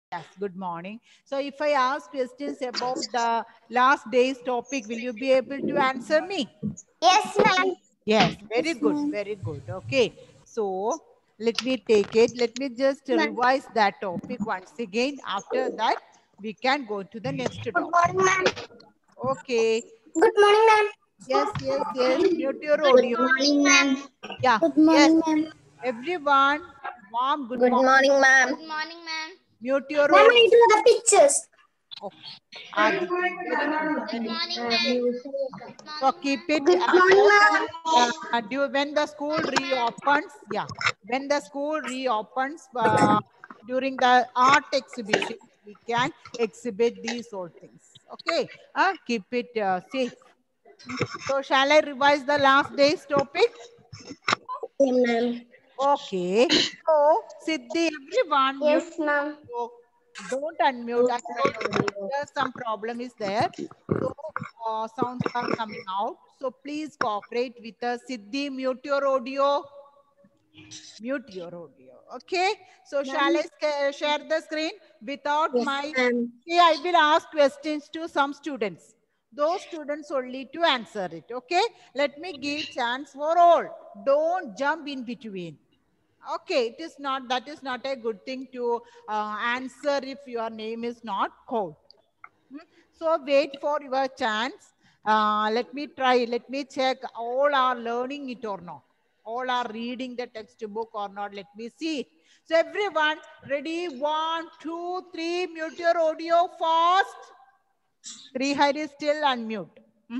Yes, good morning. So if I ask questions about the last day's topic, will you be able to answer me? Yes, ma'am. Yes, very Yes, good, ma'am. very good. Okay, so let me take it. Let me just Ma'am. revise that topic once again. After that, we can go to the next Good topic. morning, ma'am. Okay. Good morning, ma'am. Yes, yes, yes. Mute your Good audio. morning, ma'am. Yeah. Good Yes. morning, ma'am. Everyone, warm good Good morning. morning, ma'am. Good morning, ma'am. Mute your Ma'am, audio. I do the pictures. Okay. Aditi, very good, Good very morning, good. ma'am. Okay. Good So morning, keep ma'am. it Good as morning, ma'am. when the school Morning, ma'am. reopens, yeah, when the school reopens during the art exhibition, we can exhibit these all things. Okay, keep it safe. So shall I revise the last day's topic? Yes, ma'am. Okay. So Siddhi, everyone mute. Yes, ma'am. So don't unmute. I know there's some problem is there. So sounds are coming out. So please cooperate with us. Siddhi, mute your audio. Mute your audio. Okay. So shall I share the screen without Yes, my? ma'am. See, I will ask questions to some students. Those students only to answer it. Okay. Let me give chance for all. Don't jump in between. Okay, it is not, that is not a good thing to answer if your name is not called. So wait for your chance. Let me try, let me check all are learning it or not. All are reading the textbook or not. Let me see. So everyone, ready? 1, 2, 3, mute your audio fast. Srihari is still unmute.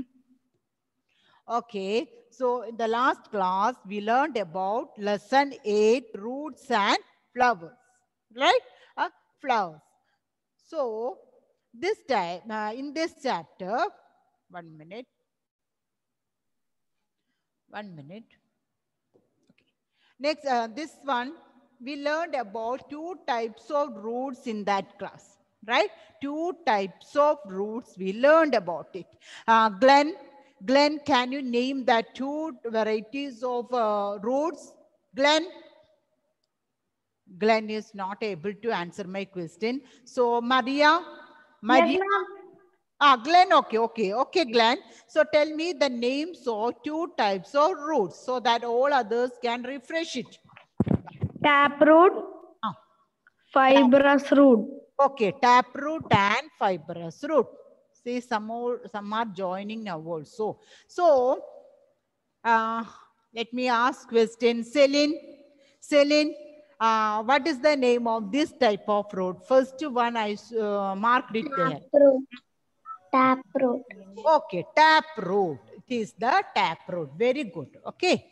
Okay, so in the last class, we learned about lesson 8, roots and flowers, right? Flowers. So this time, in this chapter, 1 minute, 1 minute. Okay. Next, this one, we learned about 2 types of roots in that class, right? 2 types of roots, we learned about it. Glenn, can you name the 2 varieties of roots? Glenn is not able to answer my question. So Maria, Yes, ma'am. Glenn, okay, Glenn. So tell me the names of 2 types of roots so that all others can refresh it. Taproot, Ah, fibrous root. okay, taproot and fibrous root. See, some are joining now also. So, let me ask question. Celine, what is the name of this type of root? First one I marked it there. Taproot. Taproot. Okay, taproot. It is the taproot. Very good. Okay.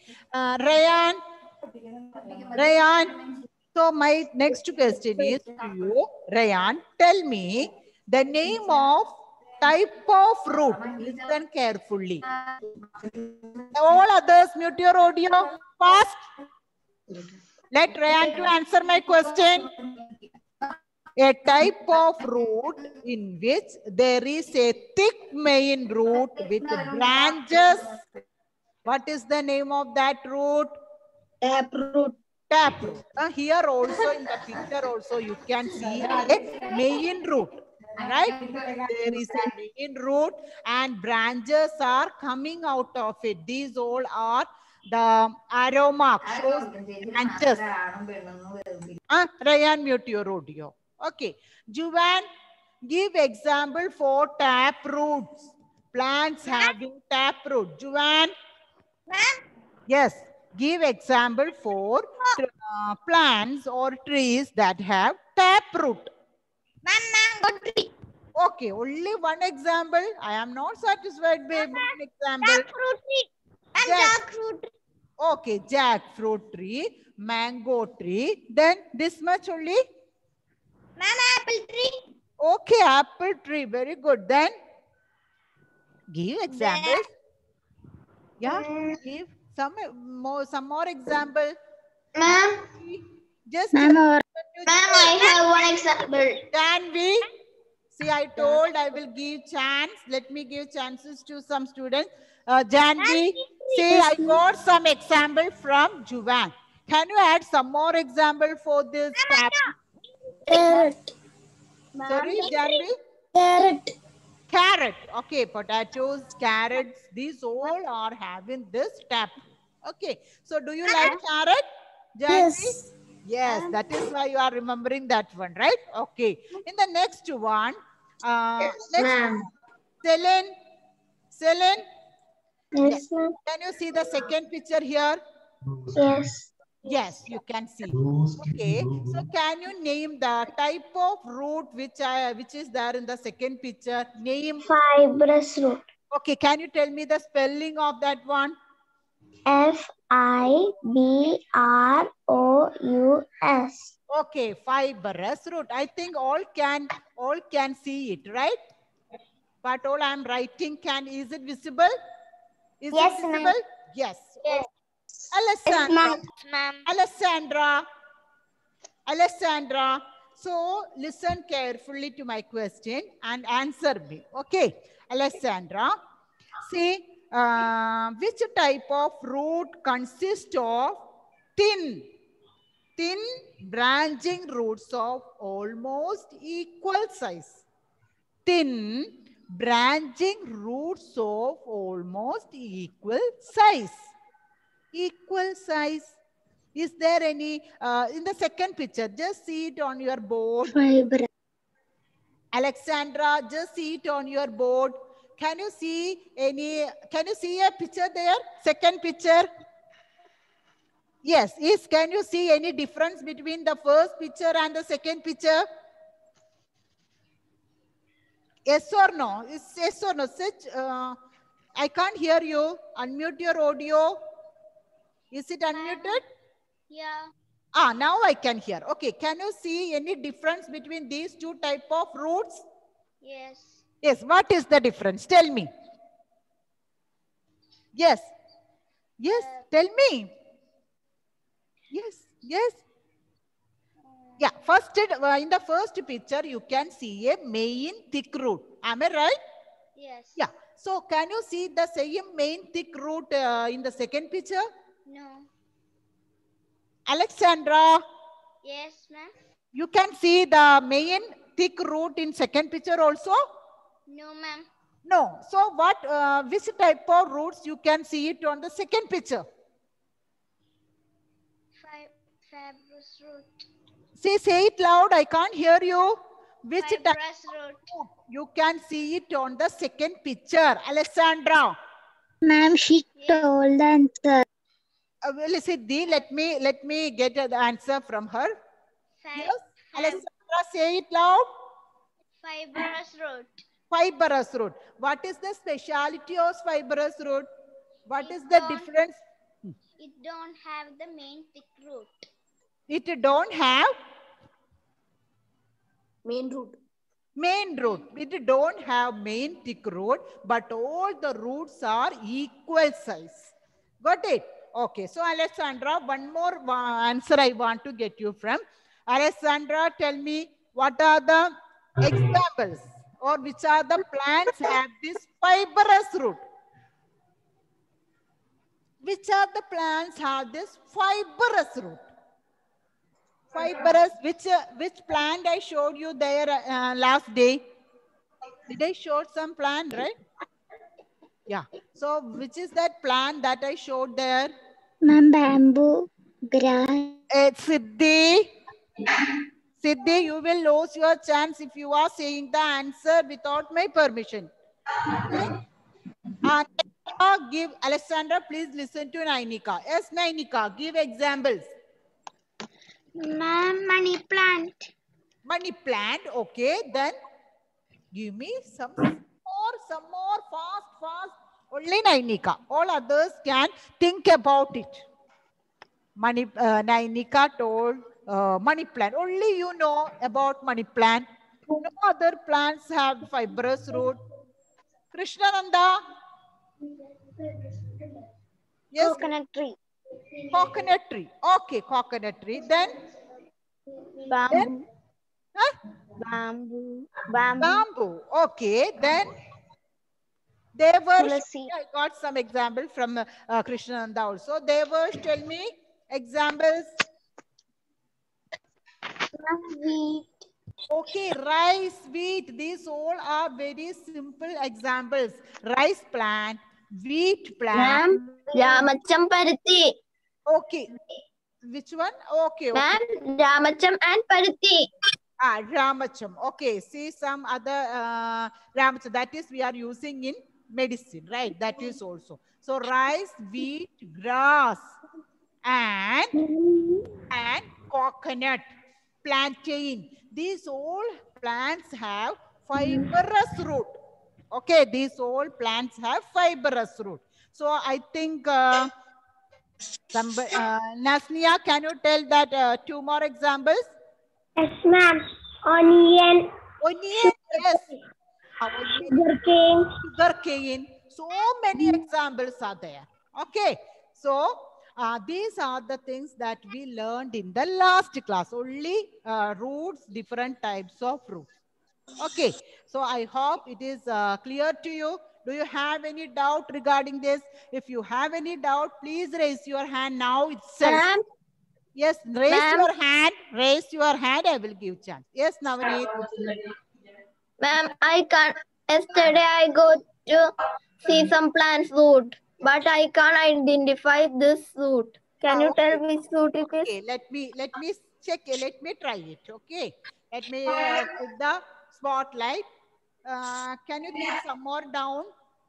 Rayan. So my next question is to you, Rayan. Tell me the name of type of root. Listen carefully. All others, mute your audio fast. Let Rayan to answer my question. A type of root in which there is a thick main root with branches. What is the name of that root? Taproot. Taproot. Here also in the picture also you can see a main root. Right? There is a main root and branches are coming out of it. These all are the arrow mark shows branches. Rayan, mute your audio. Okay. Juvan, give example for tap roots. Plants having tap root. Juvan? Yes. Give example for plants or trees that have tap root. Mango tree. Okay, only one example. I am not satisfied with one example. Jackfruit tree. And jackfruit tree. Okay, jackfruit tree, mango tree. Then this much only. Ma'am, apple tree. Okay, apple tree. Very good. Then give examples. Yeah, give some more example. Ma'am. Just Ma'am, Ma'am, I have one example. can we? See, I told I will give chance. Let me give chances to some students. Janvi, see, I got some example from Juvan. Can you add some more example for this tab? Carrot. Sorry, Janvi? Carrot. Carrot. Okay, potatoes, carrots, these all are having this tap. Okay, so do you like carrot, Janvi? Yes. Yes, that is why you are remembering that one, right? Okay. In the next one, next Ma'am. Selene. Selene, Yes, ma'am. can you see the second picture here? Yes. Yes, you can see. Okay, so can you name the type of root which is there in the second picture? Name. Fibrous root. Okay, can you tell me the spelling of that one? Fibrous. Okay, fibrous root. I think all can see it, right? But all I'm writing is it visible? Is Yes, it ma'am. visible? Yes. Yes. Alessandra. Ma'am. Alessandra. So listen carefully to my question and answer me. Okay, Alessandra. See, which type of root consists of thin branching roots of almost equal size? Thin branching roots of almost equal size. Equal size. Is there any in the second picture? Just see it on your board. Fibrous. Alexandra, just see it on your board. Can you see a picture there? Second picture. Yes, can you see any difference between the first picture and the second picture? Yes or no? Yes or no? I can't hear you. Unmute your audio. Is it unmuted? Yeah. Now I can hear. Okay, can you see any difference between these two type of roots? Yes. Yes, what is the difference? Tell me. Yes. Yes, tell me. Yes, yes. Yeah, first in the first picture, you can see a main thick root. Am I right? Yes. Yeah. So can you see the same main thick root in the second picture? No. Alexandra, Yes, ma'am. you can see the main thick root in second picture also? No, ma'am. No. So which type of roots you can see it on the second picture? Fibrous root. Say it loud. I can't hear you. Which type Fibrous of root. root? You can see it on the second picture. Alessandra. Ma'am, she told the answer. Well, Siddhi, let me get the answer from her. Yes. Alessandra, say it loud. Fibrous root. Fibrous root. What is the speciality of fibrous root? What is It the don't- difference? It don't have the main thick root. It don't have Main root. main root. It don't have main thick root, but all the roots are equal size. Got it? Okay. So Alessandra, one more answer I want to get you from. Alessandra, tell me what are the examples or which are the plants have this fibrous root? Which are the plants have this fibrous root? Fibrous, which plant I showed you there last day? Did I show some plant, right? Yeah. So which is that plant that I showed there? Ma'am, bamboo, grass. It's Siddhi. Siddhi, you will lose your chance if you are saying the answer without my permission. Give Alessandra, please listen to Nainika. Yes, Nainika, give examples. Ma'am, money plant. Money plant, okay. Then give me some more, fast. Only Nainika. All others can think about it. Nainika told money plant. Only you know about money plant. No other plants have fibrous root. Krishnananda. Yes. Coconut tree. Coconut tree. Okay, coconut tree. Then? Bamboo. Huh? Bamboo. Bamboo. Okay. Then? They were, Tulasi. I got some example from Krishnananda also. They were, tell me examples. Wheat. Okay, rice, wheat. These all are very simple examples. Rice plant, wheat plant. Ma'am, Ramacham Paruthi. Okay. Which one? Okay, okay. Ma'am, Ramacham and Paruthi. Ah, Ramacham. Okay, see some other Ramacham. That is we are using in medicine, right? That is also. So rice, wheat, grass, and coconut, plantain. These all plants have fibrous root. Okay, these all plants have fibrous root. So I think Nasnia, can you tell that two more examples? Yes, ma'am. Onion, Onion, yes. Onion, sugarcane. sugarcane. So many examples are there. Okay. So these are the things that we learned in the last class. Only roots, different types of roots. Okay. So I hope it is clear to you. Do you have any doubt regarding this? If you have any doubt, please raise your hand now itself. Ma'am, Yes, raise Ma'am. your hand. Raise your hand. I will give chance. Yes, Navneet. ma'am, I can't. Yesterday I go to see some plants root, but I can't identify this root. Can you Okay. tell which root it is? Okay, let me check. Let me try it. Okay, let me put the spotlight. Can you keep some more down?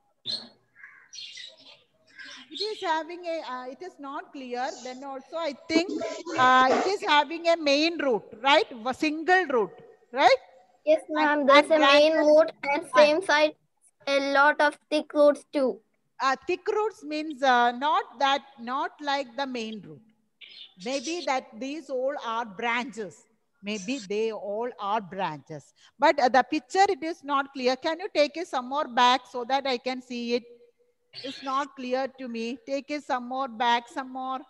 It is having a. It is not clear. Then also, I think it is having a main root, right? A single root, right? Yes, ma'am. There's a main root and same side a lot of thick roots too. Thick roots means not like the main root. Maybe that these all are branches. Maybe they all are branches. But the picture, it is not clear. Can you take it some more back so that I can see it? It's not clear to me. Take it some more back, some more.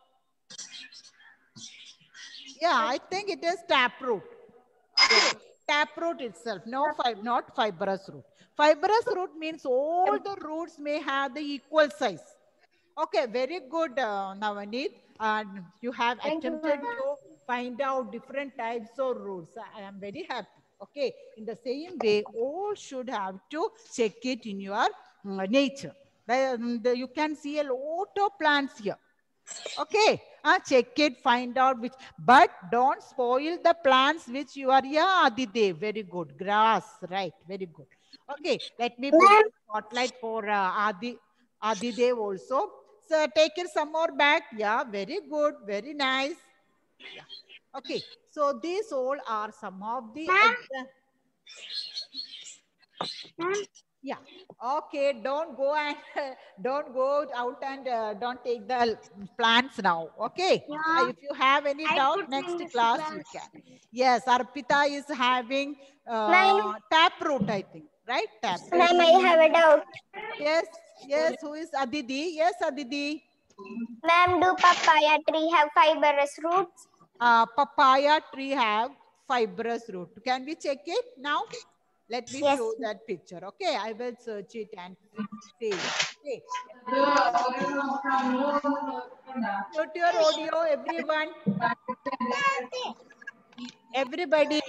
Yeah, I think it is taproot. Okay, taproot itself. No, not fibrous root. Fibrous root means all the roots may have the equal size. Okay, very good, Navaneet. You have attempted to find out different types of roots. I am very happy. Okay, in the same way, all should have to check it in your nature. You can see a lot of plants here. Okay, check it, find out which, but don't spoil the plants which you are, yeah, Adidev, very good. Grass, right, very good. Okay, let me put the spotlight for Adidev also. So take it some more back. Yeah, very good, very nice. Yeah. Okay, so these all are some of the yeah. Okay, don't go and don't go out and don't take the plants now. Okay. If you have any doubt, next class you can. Yes, Arpita is having taproot, I think, right? Taproot. Ma'am, I have a doubt. Yes, yes. Who is Aditi? Yes, Aditi. Ma'am, do papaya tree have fibrous roots? Papaya tree have fibrous root. Can we check it now? Let me Yes. show that picture. Okay, I will search it and say it. Okay. Mute your audio, everyone. Everybody.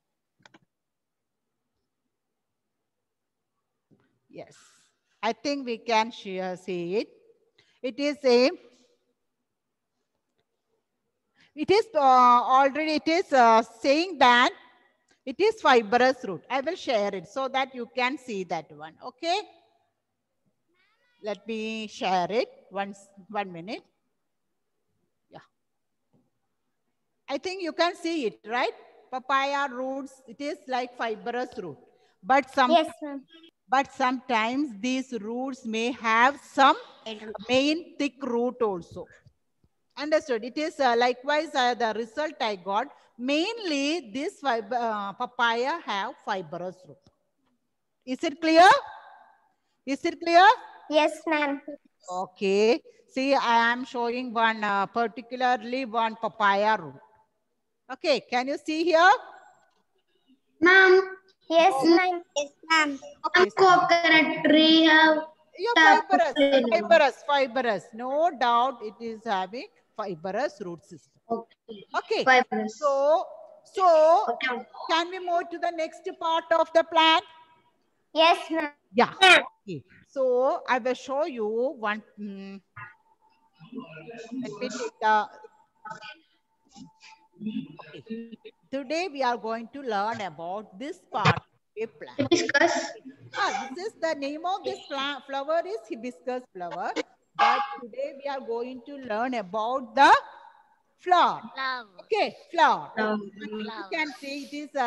Yes, I think we can see it. It is a. It is already. It is saying that it is fibrous root. I will share it so that you can see that one. Okay. Let me share it once. 1 minute. Yeah. I think you can see it, right? Papaya roots. It is like fibrous root, but Yes, ma'am. But sometimes these roots may have some main thick root also. Understood? It is likewise the result I got. Mainly this papaya have fibrous root. Is it clear? Is it clear? Yes, ma'am. Okay. See, I am showing one particularly one papaya root. Okay. Can you see here? Ma'am. Yes, ma'am. Yes, ma'am. Okay. Coconut tree have Fibrous. No doubt it is having fibrous root system. Okay. fibrous. So So can we move to the next part of the plan? Yes, ma'am. Yeah. Okay. So I will show you one. Let me take the. Okay. Today we are going to learn about this part of a plant. Discuss. This is the name of this plant. Flower is hibiscus flower. But today we are going to learn about the flower. Okay, flower. You can see it is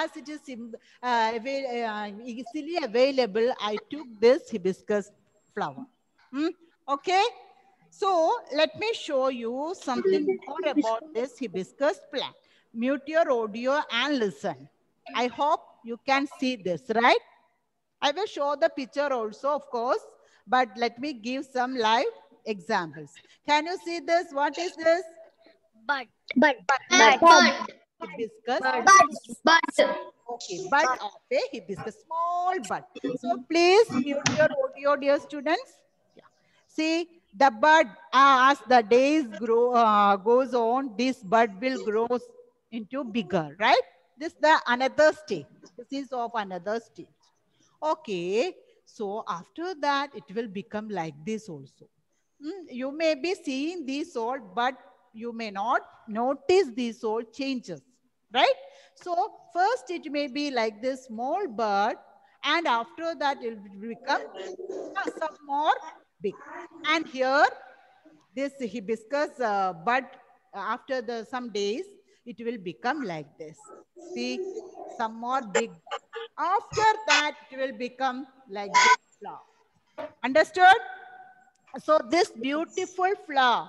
easily available. I took this hibiscus flower. Okay, so let me show you something more about this hibiscus plant. Mute your audio and listen. I hope you can see this, right? I will show the picture also, of course, but let me give some live examples. Can you see this? What is this? Bud. Hibiscus. Okay, Bud. bud of a hibiscus, small bud. So please mute your audio, dear students. Yeah. See, the bud, as the days goes on, this bud will grow into bigger, right? This is the another stage. This is of another stage. Okay, so after that, it will become like this also. You may be seeing these all, but you may not notice these all changes, right? So first it may be like this small bud, and after that it will become some more big. And here, this hibiscus bud, after some days, it will become like this. See, some more big. After that, it will become like this flower. Understood? So this beautiful flower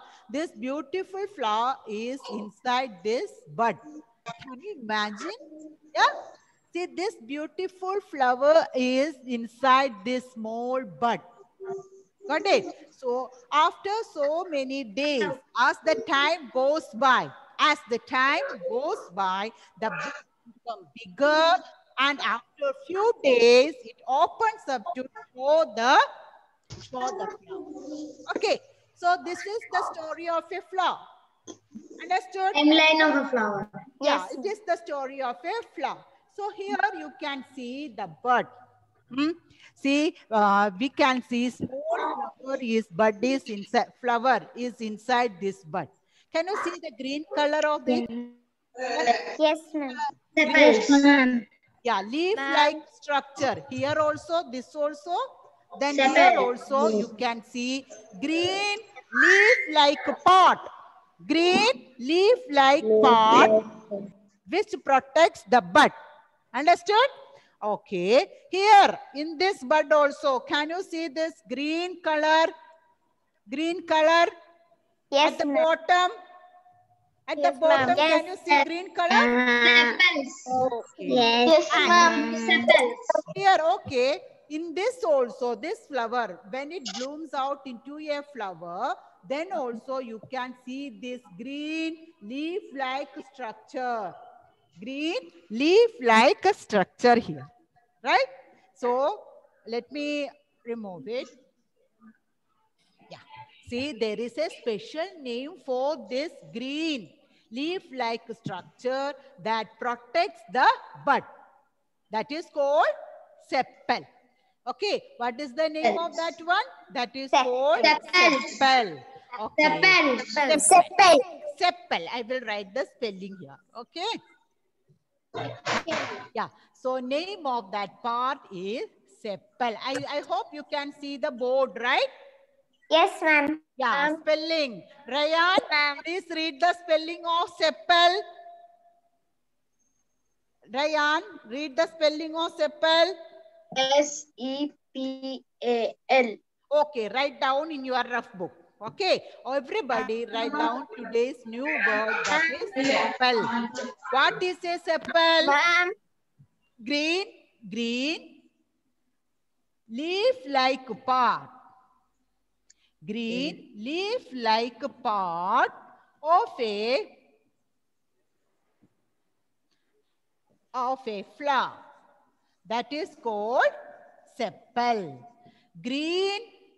is inside this bud. Can you imagine? Yeah. See, this beautiful flower is inside this small bud. Got it? So after so many days, as the time goes by, the bud becomes bigger, and after a few days, it opens up to show the flower. Okay, so this is the story of a flower. Understood? Timeline of a flower. Yeah, it is the story of a flower. So here you can see the bud. See, we can see small flower is inside this bud. Can you see the green color of it? Yes, ma'am. Yes, ma'am. Yeah, leaf-like structure. Here also, this also. Then here also you can see green leaf-like pot. Green leaf-like pot which protects the bud. Understood? Okay. Here in this bud also, can you see this green color? Green color? Yes, at the bottom. At yes, the bottom, yes, can you see green color? Okay. Yes, ma'am. Here, okay. In this also, this flower, when it blooms out into a flower, then also you can see this green leaf-like structure. Green leaf-like structure here, right? So, let me remove it. Yeah. See, there is a special name for this green leaf-like structure that protects the bud. That is called sepal. Okay, what is the name of that one? That is called sepal. Okay. Sepal. I will write the spelling here. Okay. Yeah. So name of that part is sepal. I hope you can see the board, right? Yes, ma'am. Yeah, spelling. Ryan, please read the spelling of sepal. Ryan, read the spelling of sepal. SEPAL. Okay, write down in your rough book. Okay, everybody write down today's new word, that is sepal. What is a sepal? Ma'am. Green, leaf-like part. Green, leaf-like part of a flower. That is called sepal. Green,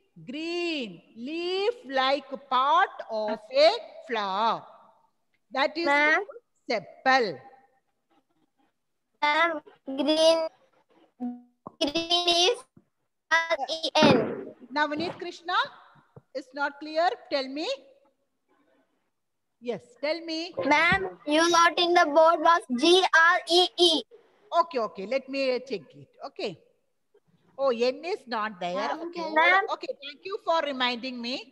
leaf-like part of a flower. That is called sepal. Ma'am, green is R-E-N. Navneet Krishna is not clear. Tell me. Yes, tell me. Ma'am, you wrote in the board was G-R-E-E. Okay. Let me check it. Okay. Oh, N is not there. Okay. Ma'am. Okay. Thank you for reminding me.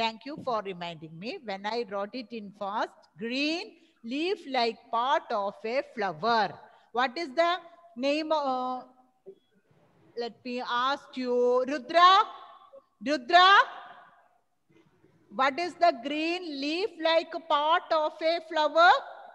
When I wrote it in fast, green leaf-like part of a flower. What is the name? Let me ask you, Rudra. What is the green leaf-like part of a flower?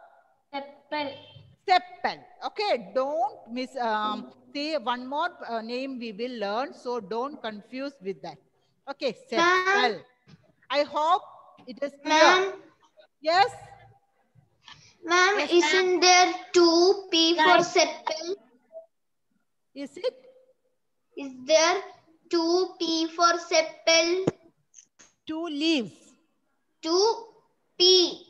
Sepal. Okay, don't miss. See, one more name we will learn, so don't confuse with that. Okay, sepal. I hope it is clear. Ma'am, Yes. ma'am, Yes, isn't there 2P for sepal? Is it? Is there 2P for sepal? 2 leaves. 2P.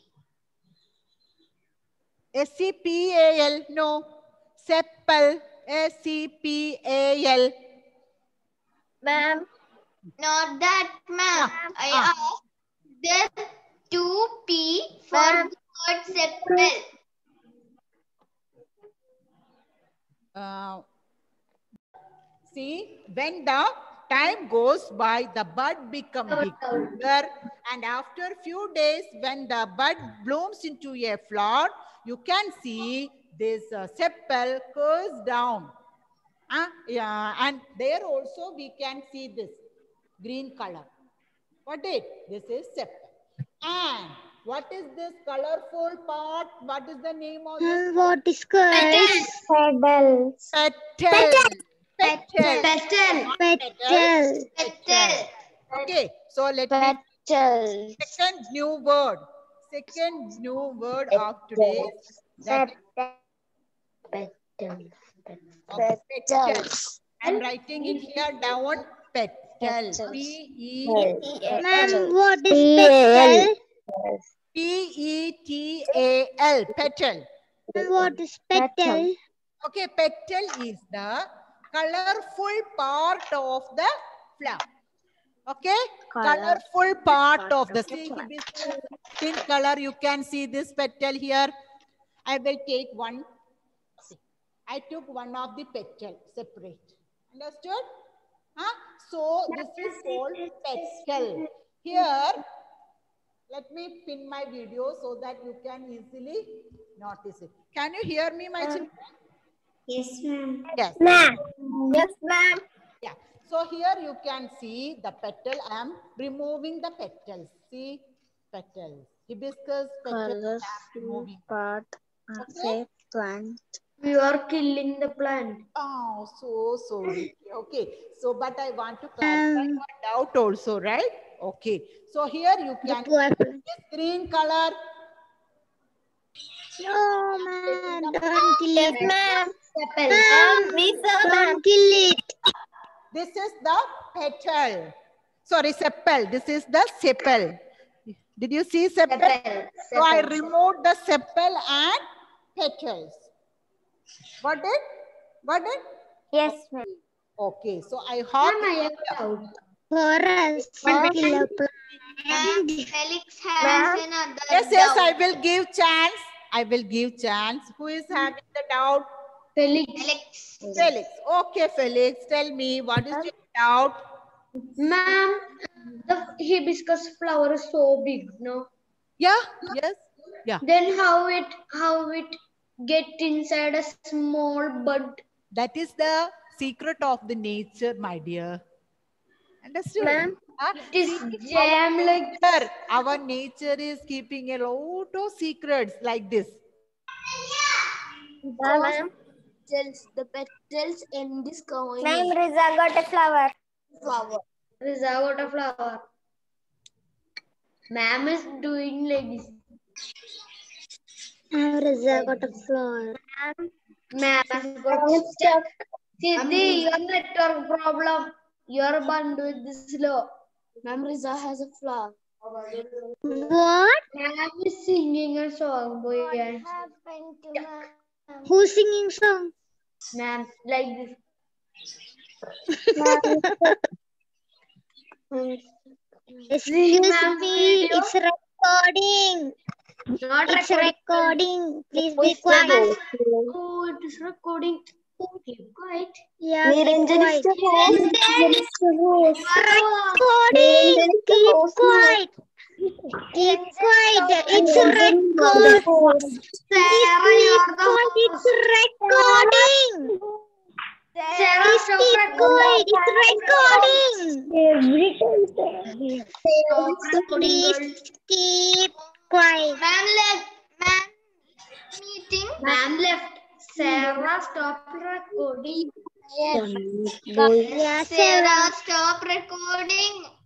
S-E-P-A-L. No. Sepal. S-E-P-A-L. Ma'am, Not that, ma'am. I asked, there 2P for Ma'am. the word sepal. See, when the time goes by, the bud becomes bigger, and after a few days, when the bud blooms into a flower, you can see this sepal curves down. Yeah, and there also we can see this green color. What is? This is sepal. And what is this colorful part? What is the name of this? What is girls? Pebbles. Petal. Petal. Petal. Okay, so let me Petals. second new word of today. That is petal. I'm writing it here down. Petal. P-E-T-A-L. Ma'am, what is petal? P-E-T-A-L. Petal. What is petal? Okay, petal is the colorful part of the flower. Okay, colorful part of the hibiscus pink color. You can see this petal here. I will take one. See, I took one of the petal separate. Understood? Huh? So this is called petal. Here, let me pin my video so that you can easily notice it. Can you hear me, my children? Yes, ma'am. Yes. Yes, ma'am. Yeah. So here you can see the petal. I am removing the petals. See, petals. Hibiscus petals. Removing. Part Okay. plant. You are killing the plant. Oh, so sorry. Okay. So, but I want to clarify your doubt also, right? Okay. So here you can see this green color. No, ma'am, don't kill Yes, it. ma'am. Ma'am, Me, sir, ma'am. don't kill it. This is the petal. Sorry, sepal. This is the sepal. Did you see sepal? So I removed the sepal and petals. Got it? Got it? Yes, ma'am. Okay. So I hope. For us, Ma'am. kill a plant. Ma'am, Felix has another Yes, doubt. I will give chance. Who is having the doubt? Felix. Felix. Okay, Felix. Tell me, what is your doubt? Ma'am, the hibiscus flower is so big, no? Yeah. Yes. Yeah. Then how it get inside a small bud? That is the secret of the nature, my dear. Understood? Ma'am. It is jam like Our nature is keeping a lot of secrets like this. Ma'am. the petals in this coin. Ma'am, Riza got a flower. Riza got a flower. Ma'am is doing like this. Riza got a flower. Ma'am has got stuck. Siddhi, your network problem. Your band with this slow. Ma'am, Riza has a flower. What? Ma'am is singing a song, boy. Who's singing song? Ma'am, like this. Excuse ma'am, me, video. it's recording. Not It's recording. recording. Please be Ma'am, quiet. oh, it is recording. Keep quiet. Yeah, keep quiet. It's recording. Keep quiet. Keep quiet. It's recording. Sarah, you're the It's recording. Sarah, Please stop keep quiet. recording. It's recording. Stop recording, girl. Please keep quiet. Ma'am left. Ma'am meeting. Ma'am left. Sarah, stop recording. Yeah, Sarah, stop recording.